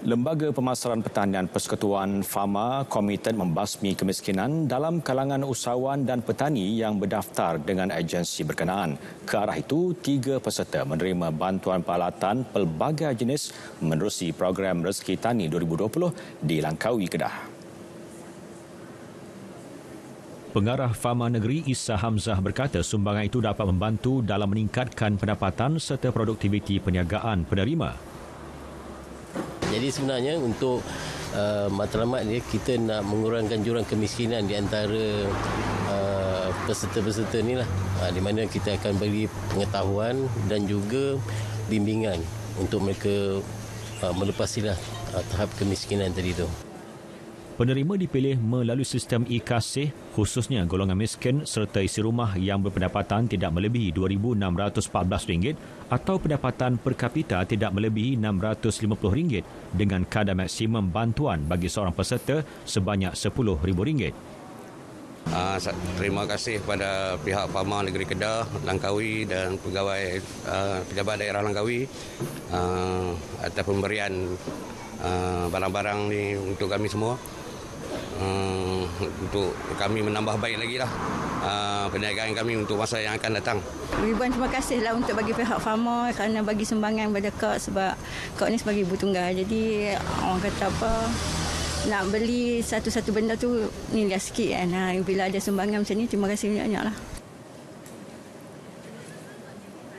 Lembaga Pemasaran Pertanian Persekutuan Fama komited membasmi kemiskinan dalam kalangan usahawan dan petani yang berdaftar dengan agensi berkenaan. Ke arah itu, 3 peserta menerima bantuan peralatan pelbagai jenis menerusi program Rezeki Tani 2020 di Langkawi, Kedah. Pengarah Fama Negeri Isa Hamzah berkata sumbangan itu dapat membantu dalam meningkatkan pendapatan serta produktiviti perniagaan penerima. Jadi sebenarnya untuk matlamat ni kita nak mengurangkan jurang kemiskinan di antara peserta-peserta ni lah. Di mana kita akan beri pengetahuan dan juga bimbingan untuk mereka melepasilah tahap kemiskinan tadi tu. Penerima dipilih melalui sistem e-kasih, khususnya golongan miskin serta isi rumah yang berpendapatan tidak melebihi RM2,614 atau pendapatan per kapita tidak melebihi RM650 dengan kadar maksimum bantuan bagi seorang peserta sebanyak RM10,000. Terima kasih kepada pihak Fama Negeri Kedah, Langkawi dan pegawai pejabat daerah Langkawi atas pemberian barang-barang ni untuk kami semua. Untuk kami menambah baik lagi lah perniagaan kami untuk masa yang akan datang. Ribuan terima kasihlah untuk bagi pihak Fama kerana bagi sumbangan pada Kak sebab Kak ni sebagai ibu tunggal. Jadi orang kata apa, nak beli satu-satu benda tu ni sikit kan. Bila ada sumbangan macam ni, terima kasih banyak-banyak lah.